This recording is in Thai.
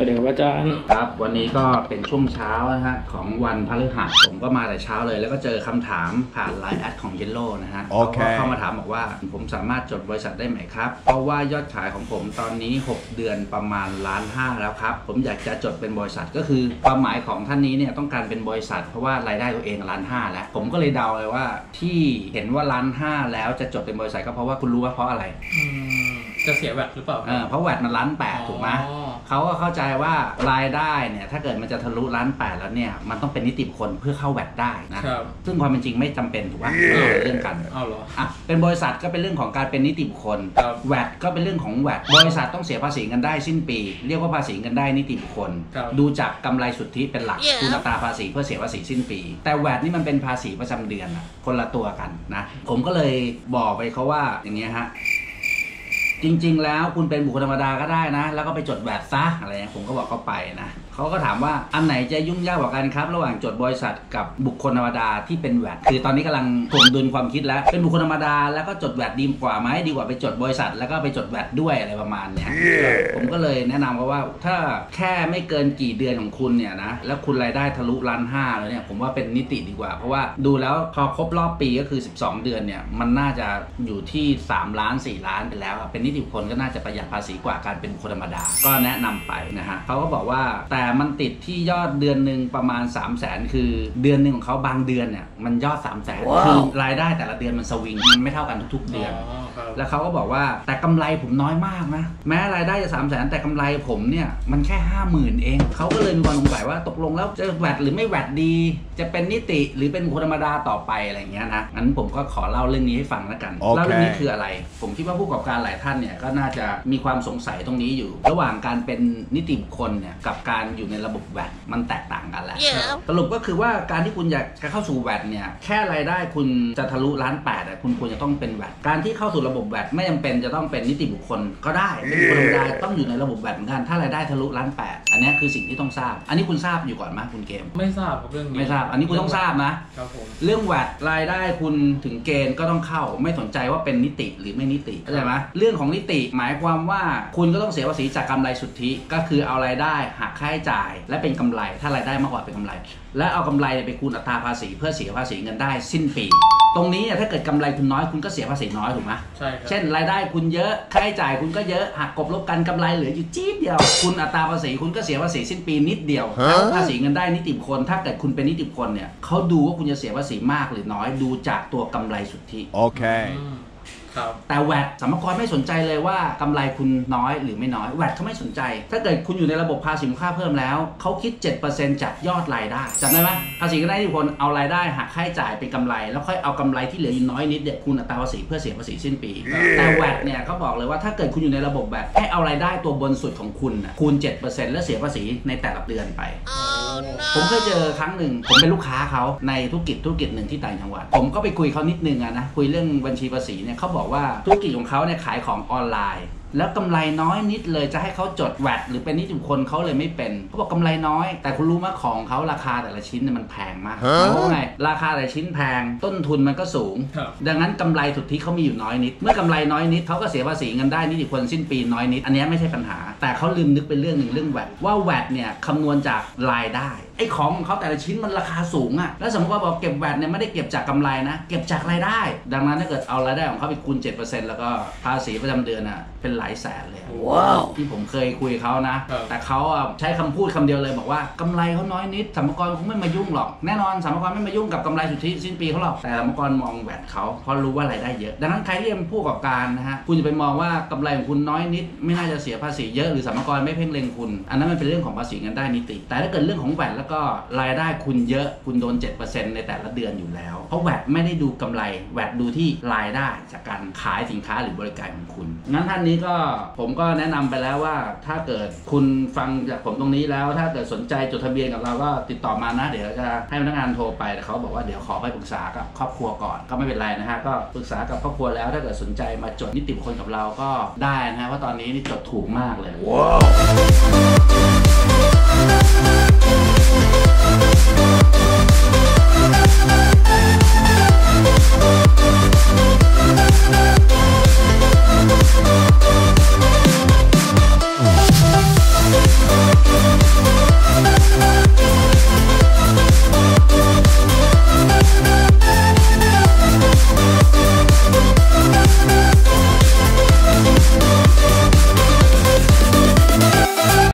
วัสดีครับอาจารย์ครับวันนี้ก็เป็นช่วงเช้านะฮะของวันพฤหัสผมก็มาแต่เช้าเลยแล้วก็เจอคำถามผ่านไลน์แอดของเยลโล่นะฮะเขาก็เข้ามาถามบอกว่าผมสามารถจดบริษัทได้ไหมครับเพราะว่ายอดขายของผมตอนนี้6เดือนประมาณ1.5 ล้านแล้วครับผมอยากจะจดเป็นบริษัทก็คือความหมายของท่านนี้เนี่ยต้องการเป็นบริษัทเพราะว่ารายได้ตัวเอง1.5 ล้านแล้วผมก็เลยเดาเลยว่าที่เห็นว่า1.5 ล้านแล้วจะจดเป็นบริษัทก็เพราะว่าคุณรู้ว่าเพราะอะไรจะเสียแวตหรือเปล่าเพราะแวตมัน1.8 ล้านถูกไหมเขาก็เข้าใจว่ารายได้เนี่ยถ้าเกิดมันจะทะลุ1.8 ล้านแล้วเนี่ยมันต้องเป็นนิติบุคคลเพื่อเข้าแวตได้นะซึ่งความเป็นจริงไม่จำเป็นถูกไหมเรื่องกันเหรอเป็นบริษัทก็เป็นเรื่องของการเป็นนิติบุคคลแวตก็เป็นเรื่องของแวตบริษัทต้องเสียภาษีเงินได้สิ้นปีเรียกว่าภาษีเงินได้นิติบุคคลดูจากกำไรสุทธิเป็นหลักคูณอัตราภาษีเพื่อเสียภาษีสิ้นปีแต่แวตนี่มันเป็นภาษีประจำเดือนคนละตัวกันนะผมก็เลยบอกไปเขาว่าอย่างนี้ฮะจริงๆแล้วคุณเป็นบุคคลธรรมดาก็ได้นะแล้วก็ไปจดแวตซะอะไรผมก็บอกเขาไปนะเขาก็ถามว่าอันไหนจะยุ่งยากกว่ากันครับระหว่างจดบริษัทกับบุคคลธรรมดาที่เป็นแวตคือตอนนี้กำลังถมดุลความคิดแล้วเป็นบุคคลธรรมดาแล้วก็จดแวตดีกว่าไหมดีกว่าไปจดบริษัทแล้วก็ไปจดแวตด้วยอะไรประมาณเนี้ยผมก็เลยแนะนำว่าถ้าแค่ไม่เกินกี่เดือนของคุณเนี่ยนะแล้วคุณรายได้ทะลุ1.5 ล้านแล้วเนี่ยผมว่าเป็นนิติดีกว่าเพราะว่าดูแล้วพอครบรอบปีก็คือ12 เดือนเนี่ยมันน่าจะอยู่ที่3 ล้าน 4 ล้านไปแล้วเป็นนิติบุคคลก็น่าจะประหยัดภาษีกว่าการเป็นบุคคลธรรมดาก็แนะนำไปนะฮะเขาก็บอกว่าแต่มันติดที่ยอดเดือนหนึ่งประมาณ 300,000 คือเดือนหนึ่งของเขาบางเดือนเนี่ยมันยอด 300,000 คือรายได้แต่ละเดือนมันสวิงมันไม่เท่ากันทุกๆเดือนแล้วเขาก็บอกว่าแต่กำไรผมน้อยมากนะแม้รายได้จะ 300,000 แต่กำไรผมเนี่ยมันแค่ 50,000 เองเขาก็เลยมีความสงสัยว่าตกลงแล้วจะแวดหรือไม่แวดดีจะเป็นนิติหรือเป็นบุคคลธรรมดาต่อไปอะไรเงี้ยนะงั้นผมก็ขอเล่าเรื่องนี้ให้ฟังแล้วกันเล่าเรื่องนี้คืออะไรผมคิดว่าผู้ประกอบการหลายท่านเนี่ยก็น่าจะมีความสงสัยตรงนี้อยู่ระหว่างการเป็นนิติบุคคลเนี่ยกับการอยู่ในระบบแวดมันแตกต่างกันแหละสรุปก็คือว่าการที่คุณอยากจะเข้าสู่แวดเนี่ยแค่รายได้คุณจะทะลุ1.8 ล้านคุณควรจะต้องเป็นแวดการที่เข้าสู่ระบบแวดไม่จำเป็นจะต้องเป็นนิติบุคคลก็ได้เป็นบุคคลธรรมดาต้องอยู่ในระบบแวดเหมือนกันถ้ารายได้ทะลุ1.8 ล้านอันนี้คือสิ่งที่ต้องทราบอันนี้คุณทราบอยู่ก่อนไหมคุณเกมไม่ทราบเรื่องนี้ไม่ทราบอันนี้คุณต้องทราบนะครับผมเรื่องแวดรายได้คุณถึงเกณฑ์ก็ต้องเข้าไม่สนใจว่าเป็นนิติหรือไม่นิติเข้าใจไหมเรื่องของนิติหมายความว่าคุณก็ต้องเสียภาษีจากกำไรสุทธิก็คือเอารายได้หักค่าใช้จ่ายและเป็นกำไรถ้ารายได้มากกว่าเป็นกำไรและเอากำไรไปคูณอัตราภาษีเพื่อเสียภาษีเงินได้สิ้นปีตรงนี้ถ้าเกิดกำไรคุณน้อยคุณก็เสียภาษีน้อยถูกไหมใช่ครับเช่นรายได้คุณเยอะค่าใช้จ่ายคุณก็เยอะหักกบลบกันกำไรเหลืออยู่จี๊ดเดียวคุณอัตราภาษีคุณก็เสียภาษีสิ้นปีนิดเดียวแล้วภาษีเงินได้นิติบุคคลถ้าเกิดคุณเป็นนิติบุคคลเนี่ยเขาดูว่าคุณจะเสียภาษีมากหรือน้อยดูจากตัวกำไรสุทธิโอเคแต่แวดสรรพากรไม่สนใจเลยว่ากำไรคุณน้อยหรือไม่น้อยแวดเขาไม่สนใจถ้าเกิดคุณอยู่ในระบบภาษีมูลค่าเพิ่มแล้วเขาคิด 7% จากยอดรายได้จำได้ไหมภาษีก็ได้ที่คนเอารายได้หักค่าใช้จ่ายเป็นกำไรแล้วค่อยเอากำไรที่เหลืออยู่น้อยนิดเนี่ยคูณอัตราภาษีเพื่อเสียภาษีสิ้นปีแต่แวดเนี่ยเขาบอกเลยว่าถ้าเกิดคุณอยู่ในระบบแวดให้เอารายได้ตัวบนสุดของคุณคูณ 7% แล้วเสียภาษีในแต่ละเดือนไปผมเคยเจอครั้งหนึ่งผมเป็นลูกค้าเขาในธุรกิจหนึ่งที่ต่างจังหวัดผมก็ไปคุยเขานิดนึงนะคุยเรื่องบัญชีภาษีเนี่ยเขาบอกว่าธุรกิจของเขาเนี่ยขายของออนไลน์แล้วกำไรน้อยนิดเลยจะให้เขาจดแวดหรือเป็นนิติบุคคลเขาเลยไม่เป็นเขาบอกกำไรน้อยแต่คุณรู้ไหมของเขาราคาแต่ละชิ้นเนี่ยมันแพงมากเพราะไงราคาแต่ละชิ้นแพงต้นทุนมันก็สูงดังนั้นกำไรสุทธิเขามีอยู่น้อยนิดเมื่อกำไรน้อยนิดเขาก็เสียภาษีเงินได้นิติบุคคลสิ้นปีน้อยนิดอันนี้ไม่ใช่ปัญหาแต่เขาลืมนึกเป็นเรื่องหนึ่งเรื่องแวดว่าแวดเนี่ยคำนวณจากรายได้ไอ้ของเขาแต่ละชิ้นมันราคาสูงแล้วสมมติว่าบอกเก็บแวดเนี่ยไม่ได้เก็บจากกำไรนะเก็บจากรายได้ดังนั้นถ้าเกิดเอารายได้ของเขาไปคูณ 7% แล้วก็ภาษีประจำเดือนเป็นหลายแสนเลยว้าวที่ผมเคยคุยเขานะแต่เขาใช้คำพูดคำเดียวเลยบอกว่ากำไรเขาน้อยนิดสรรพากรคงไม่มายุ่งหรอกแน่นอนสรรพากรไม่มายุ่งกับกำไรสุทธิสิ้นปีเขาหรอกแต่สรรพากรมองแวดเขาเพราะรู้ว่ารายได้เยอะดังนั้นใครที่เป็นผู้ประกอบการนะฮะคุณจะไปมองว่ากำไรของคุณน้อยนิดไม่น่าจะเสียภาษีเยอะหรือสรรพากรไม่เพ่งเล็งคุณอันนั้นมันเป็นเรื่องของภาษีเงินได้นิติแต่ถ้าเกิดเรื่องของแวดแล้วก็รายได้คุณเยอะคุณโดน 7% ในแต่ละเดือนอยู่แล้วเพราะแวดไม่ได้ดูกำไรแวดดูที่รายได้จากการขายสินค้าหรือบริการของคุณงั้นท่านนี้ก็ผมก็แนะนำไปแล้วว่าถ้าเกิดคุณฟังจากผมตรงนี้แล้วถ้าเกิดสนใจจดทะเบียนกับเราก็ติดต่อมานะเดี๋ยวจะให้พนักงานโทรไปแต่เขาบอกว่าเดี๋ยวขอไปปรึกษากับครอบครัวก่อนก็ไม่เป็นไรนะฮะก็ปรึกษากับครอบครัวแล้วถ้าเกิดสนใจมาจดนิติบุคคลกับเราก็ได้นะฮะเพราะตอนนี้นี่จดถูกมากเลยว้าว